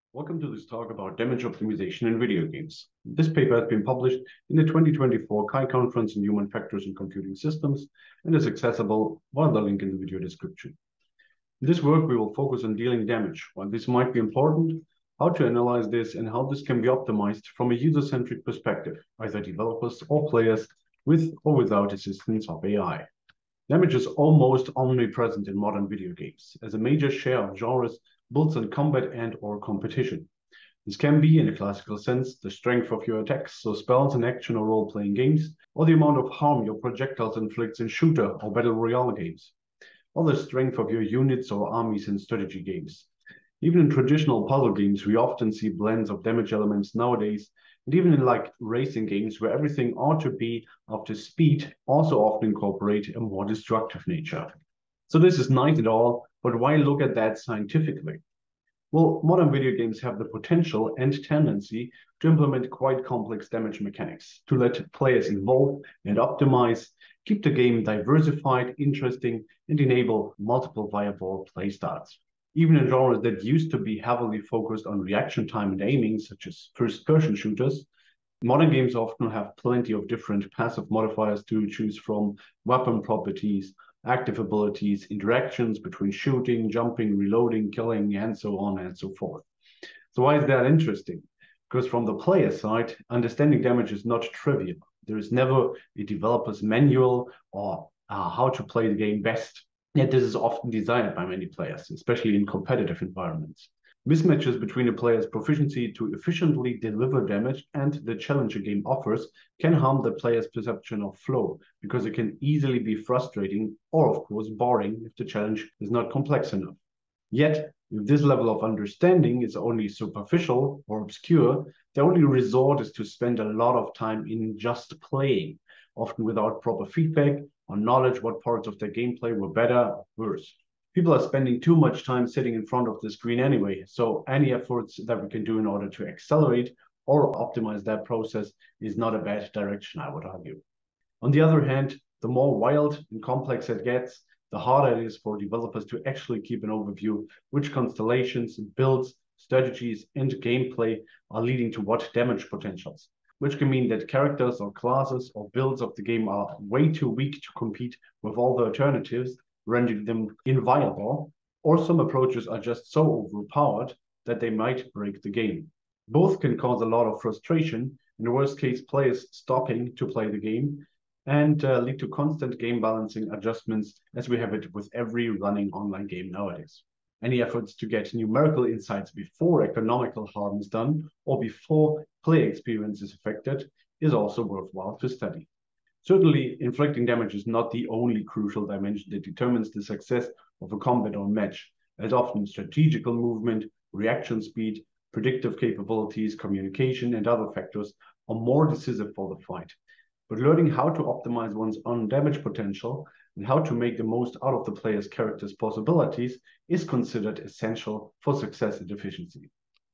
Welcome to this talk about damage optimization in video games. This paper has been published in the 2024 CHI Conference on Human Factors in Computing Systems and is accessible via the link in the video description. In this work, we will focus on dealing damage, why this might be important, how to analyze this, and how this can be optimized from a user-centric perspective, either developers or players with or without assistance of AI. Damage is almost omnipresent in modern video games, as a major share of genres builds on combat and/or competition. This can be, in a classical sense, the strength of your attacks, so spells in action or role-playing games, or the amount of harm your projectiles inflicts in shooter or battle royale games, or the strength of your units or armies in strategy games. Even in traditional puzzle games, we often see blends of damage elements nowadays, and even in racing games where everything ought to be after speed, also often incorporate a more destructive nature. So this is nice and all, but why look at that scientifically? Well, modern video games have the potential and tendency to implement quite complex damage mechanics, to let players evolve and optimize, keep the game diversified, interesting, and enable multiple viable playstyles. Even in genres that used to be heavily focused on reaction time and aiming, such as first-person shooters, modern games often have plenty of different passive modifiers to choose from: weapon properties, active abilities, interactions between shooting, jumping, reloading, killing, and so on and so forth. So why is that interesting? Because from the player side, understanding damage is not trivial. There is never a developer's manual or how to play the game best. Yet this is often desired by many players, especially in competitive environments. Mismatches between a player's proficiency to efficiently deliver damage and the challenge a game offers can harm the player's perception of flow, because it can easily be frustrating or, of course, boring if the challenge is not complex enough. Yet, if this level of understanding is only superficial or obscure, the only resort is to spend a lot of time in just playing, often without proper feedback or knowledge what parts of their gameplay were better or worse. People are spending too much time sitting in front of the screen anyway, so any efforts that we can do in order to accelerate or optimize that process is not a bad direction, I would argue. On the other hand, the more wild and complex it gets, the harder it is for developers to actually keep an overview which constellations, builds, strategies, and gameplay are leading to what damage potentials, which can mean that characters or classes or builds of the game are way too weak to compete with all the alternatives, rendering them inviable, or some approaches are just so overpowered that they might break the game. Both can cause a lot of frustration, in the worst case, players stopping to play the game, and lead to constant game balancing adjustments, as we have it with every running online game nowadays. Any efforts to get numerical insights before economical harm is done or before play experience is affected is also worthwhile to study. Certainly, inflicting damage is not the only crucial dimension that determines the success of a combat or match, as often strategical movement, reaction speed, predictive capabilities, communication, and other factors are more decisive for the fight. But learning how to optimize one's own damage potential and how to make the most out of the player's character's possibilities is considered essential for success and efficiency.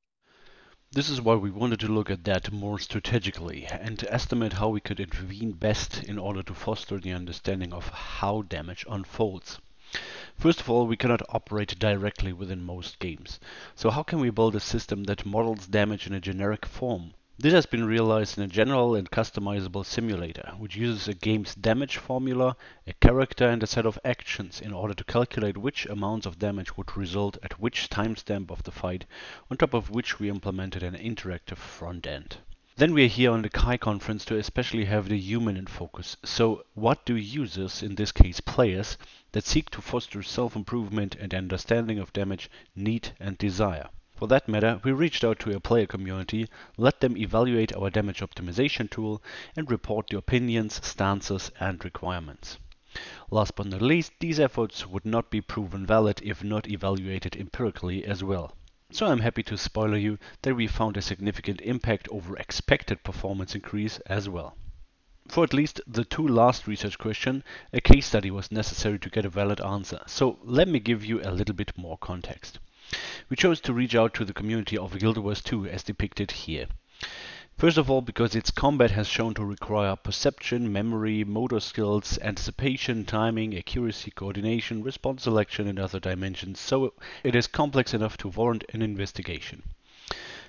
This is why we wanted to look at that more strategically and to estimate how we could intervene best in order to foster the understanding of how damage unfolds. First of all, we cannot operate directly within most games. So how can we build a system that models damage in a generic form? This has been realized in a general and customizable simulator, which uses a game's damage formula, a character, and a set of actions in order to calculate which amounts of damage would result at which timestamp of the fight, on top of which we implemented an interactive front end. Then we are here on the CHI conference to especially have the human in focus. So what do users, in this case players, that seek to foster self-improvement and understanding of damage need and desire? For that matter, we reached out to a player community, let them evaluate our damage optimization tool, and report their opinions, stances, and requirements. Last but not least, these efforts would not be proven valid if not evaluated empirically as well. So I'm happy to spoiler you that we found a significant impact over expected performance increase as well. For at least the two last research questions, a case study was necessary to get a valid answer. So let me give you a little bit more context. We chose to reach out to the community of Guild Wars 2 as depicted here. First of all, because its combat has shown to require perception, memory, motor skills, anticipation, timing, accuracy, coordination, response selection, and other dimensions, so it is complex enough to warrant an investigation.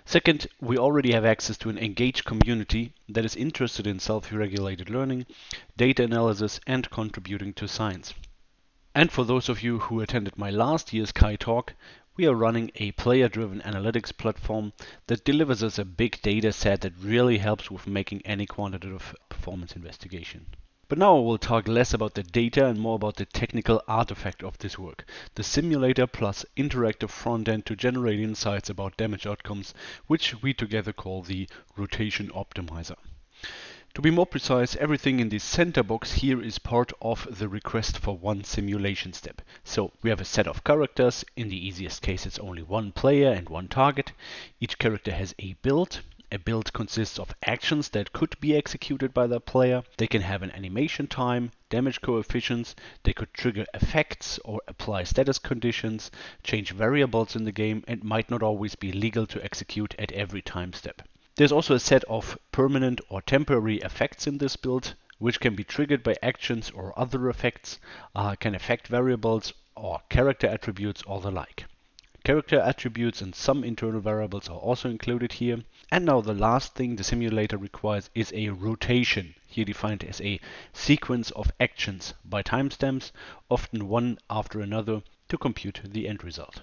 Second, we already have access to an engaged community that is interested in self-regulated learning, data analysis, and contributing to science. And for those of you who attended my last year's Kai talk, we are running a player-driven analytics platform that delivers us a big data set that really helps with making any quantitative performance investigation. But now I will talk less about the data and more about the technical artifact of this work, the simulator plus interactive front end to generate insights about damage outcomes, which we together call the rotation optimizer. To be more precise, everything in the center box here is part of the request for one simulation step. So we have a set of characters. In the easiest case, it's only one player and one target. Each character has a build. A build consists of actions that could be executed by the player. They can have an animation time, damage coefficients, they could trigger effects or apply status conditions, change variables in the game, and might not always be legal to execute at every time step. There's also a set of permanent or temporary effects in this build, which can be triggered by actions or other effects, can affect variables or character attributes or the like. Character attributes and some internal variables are also included here. And now the last thing the simulator requires is a rotation, here defined as a sequence of actions by timestamps, often one after another, to compute the end result.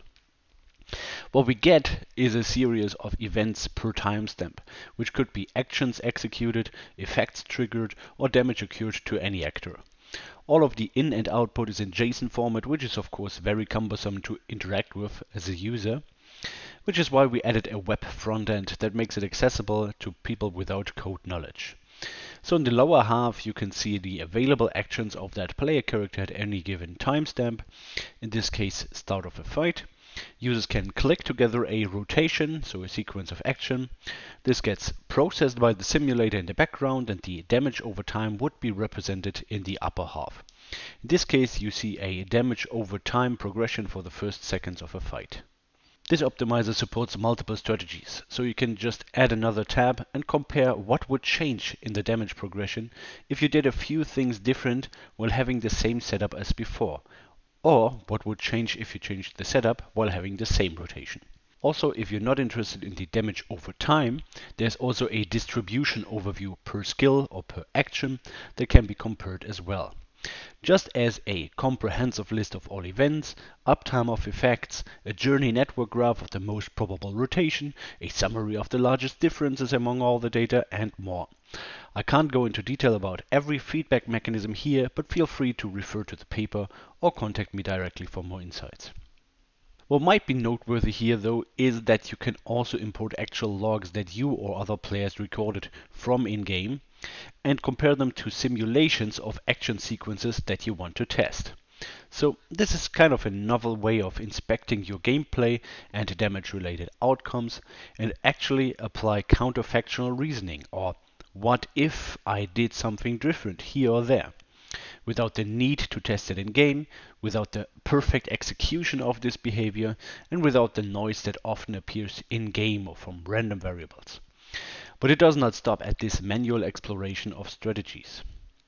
What we get is a series of events per timestamp, which could be actions executed, effects triggered, or damage occurred to any actor. All of the in and output is in JSON format, which is of course very cumbersome to interact with as a user, which is why we added a web front end that makes it accessible to people without code knowledge. So in the lower half you can see the available actions of that player character at any given timestamp, in this case start of a fight. Users can click together a rotation, so a sequence of action. This gets processed by the simulator in the background, and the damage over time would be represented in the upper half. In this case, you see a damage over time progression for the first seconds of a fight. This optimizer supports multiple strategies, so you can just add another tab and compare what would change in the damage progression if you did a few things different while having the same setup as before, or what would change if you changed the setup while having the same rotation. Also, if you're not interested in the damage over time, there's also a distribution overview per skill or per action that can be compared as well. Just as a comprehensive list of all events, uptime of effects, a journey network graph of the most probable rotation, a summary of the largest differences among all the data, and more. I can't go into detail about every feedback mechanism here, but feel free to refer to the paper or contact me directly for more insights. What might be noteworthy here though is that you can also import actual logs that you or other players recorded from in-game and compare them to simulations of action sequences that you want to test. So this is kind of a novel way of inspecting your gameplay and damage-related outcomes and actually apply counterfactual reasoning, or what if I did something different here or there, without the need to test it in game, without the perfect execution of this behavior, and without the noise that often appears in game or from random variables. But it does not stop at this manual exploration of strategies.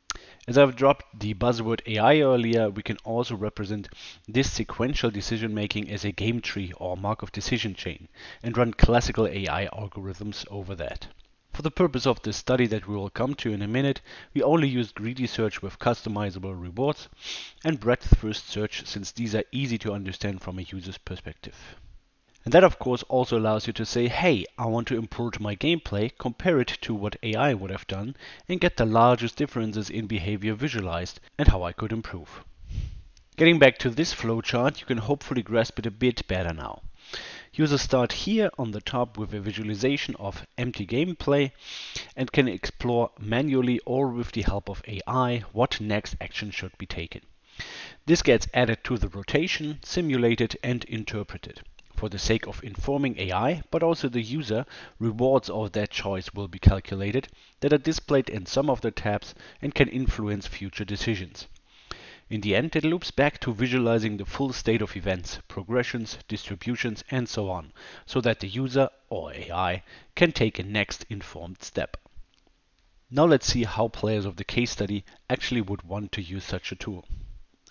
As I've dropped the buzzword AI earlier, we can also represent this sequential decision making as a game tree or Markov decision chain and run classical AI algorithms over that. For the purpose of this study that we will come to in a minute, we only used greedy search with customizable rewards and breadth first search, since these are easy to understand from a user's perspective. And that of course also allows you to say, hey, I want to import my gameplay, compare it to what AI would have done, and get the largest differences in behavior visualized and how I could improve. Getting back to this flowchart, you can hopefully grasp it a bit better now. Users start here on the top with a visualization of empty gameplay and can explore manually or with the help of AI what next action should be taken. This gets added to the rotation, simulated and interpreted. For the sake of informing AI, but also the user, rewards of that choice will be calculated that are displayed in some of the tabs and can influence future decisions. In the end, it loops back to visualizing the full state of events, progressions, distributions, and so on, so that the user, or AI, can take a next informed step. Now let's see how players of the case study actually would want to use such a tool.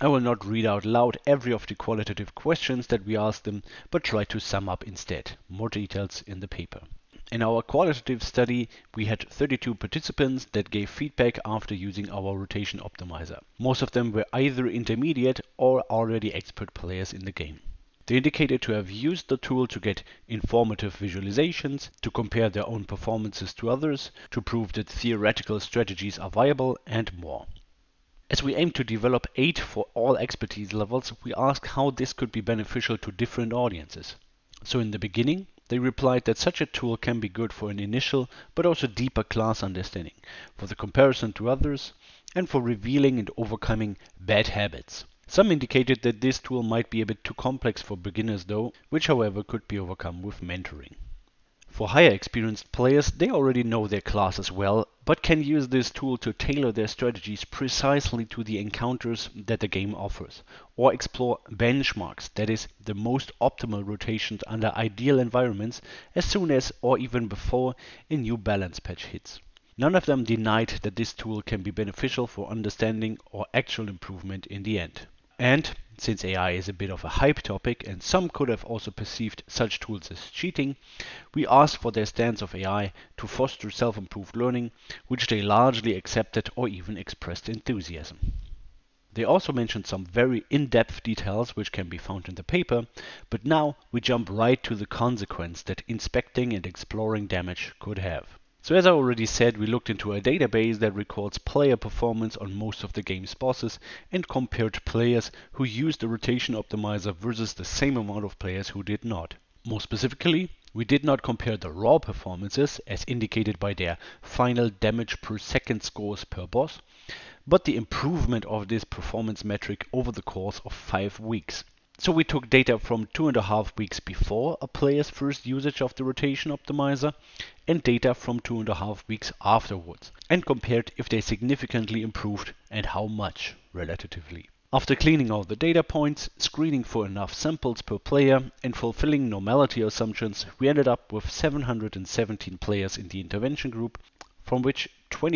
I will not read out loud every of the qualitative questions that we asked them, but try to sum up instead. More details in the paper. In our qualitative study, we had 32 participants that gave feedback after using our rotation optimizer. Most of them were either intermediate or already expert players in the game. They indicated to have used the tool to get informative visualizations, to compare their own performances to others, to prove that theoretical strategies are viable, and more. As we aim to develop 8 for all expertise levels, we asked how this could be beneficial to different audiences. So in the beginning, they replied that such a tool can be good for an initial but also deeper class understanding, for the comparison to others, and for revealing and overcoming bad habits. Some indicated that this tool might be a bit too complex for beginners though, which however could be overcome with mentoring. For higher experienced players, they already know their classes well, but can use this tool to tailor their strategies precisely to the encounters that the game offers, or explore benchmarks, that is, the most optimal rotations under ideal environments as soon as or even before a new balance patch hits. None of them denied that this tool can be beneficial for understanding or actual improvement in the end. And since AI is a bit of a hype topic and some could have also perceived such tools as cheating, we asked for their stance of AI to foster self-improved learning, which they largely accepted or even expressed enthusiasm. They also mentioned some very in-depth details which can be found in the paper, but now we jump right to the consequence that inspecting and exploring damage could have. So as I already said, we looked into a database that records player performance on most of the game's bosses and compared players who used the rotation optimizer versus the same amount of players who did not. More specifically, we did not compare the raw performances as indicated by their final damage per second scores per boss, but the improvement of this performance metric over the course of 5 weeks. So we took data from 2.5 weeks before a player's first usage of the rotation optimizer and data from 2.5 weeks afterwards and compared if they significantly improved and how much relatively. After cleaning all the data points, screening for enough samples per player and fulfilling normality assumptions, we ended up with 717 players in the intervention group, from which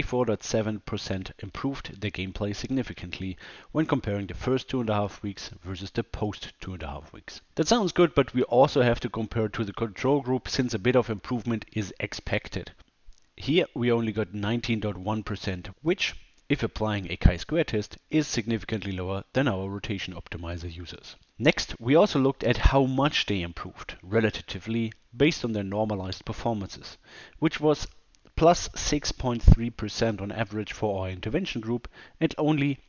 24.7% improved their gameplay significantly when comparing the first 2.5 weeks versus the post 2.5 weeks. That sounds good, but we also have to compare to the control group since a bit of improvement is expected. Here we only got 19.1%, which, if applying a chi-square test, is significantly lower than our rotation optimizer users. Next, we also looked at how much they improved relatively based on their normalized performances, which was plus 6.3% on average for our intervention group and only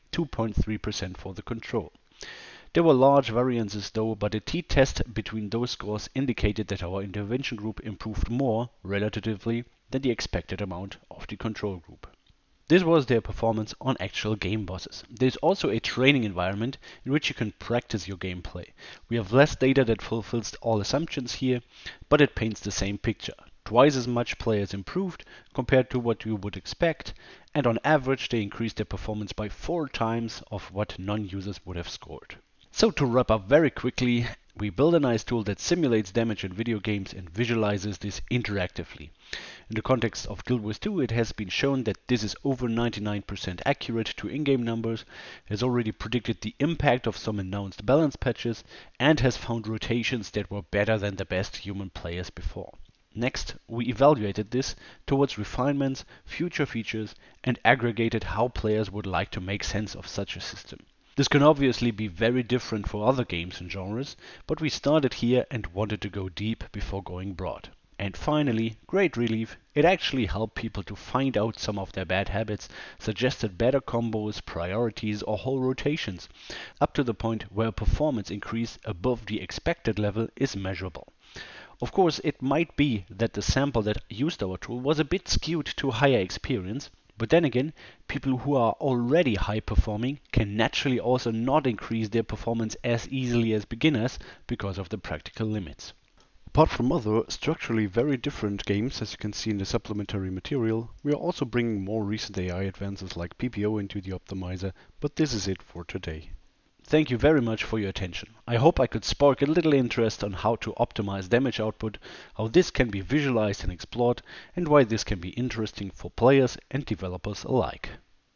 2.3% for the control. There were large variances though, but a t-test between those scores indicated that our intervention group improved more relatively than the expected amount of the control group. This was their performance on actual game bosses. There's also a training environment in which you can practice your gameplay. We have less data that fulfills all assumptions here, but it paints the same picture. Twice as much players improved compared to what you would expect, and on average they increased their performance by 4 times of what non-users would have scored. So to wrap up very quickly, we build a nice tool that simulates damage in video games and visualizes this interactively. In the context of Guild Wars 2, it has been shown that this is over 99% accurate to in-game numbers, has already predicted the impact of some announced balance patches, and has found rotations that were better than the best human players before. Next, we evaluated this towards refinements, future features, and aggregated how players would like to make sense of such a system. This can obviously be very different for other games and genres, but we started here and wanted to go deep before going broad. And finally, great relief, it actually helped people to find out some of their bad habits, suggested better combos, priorities, or whole rotations, up to the point where a performance increase above the expected level is measurable. Of course, it might be that the sample that used our tool was a bit skewed to higher experience, but then again, people who are already high performing can naturally also not increase their performance as easily as beginners because of the practical limits. Apart from other structurally very different games, as you can see in the supplementary material, we are also bringing more recent AI advances like PPO into the optimizer, but this is it for today. Thank you very much for your attention. I hope I could spark a little interest on how to optimize damage output, how this can be visualized and explored, and why this can be interesting for players and developers alike.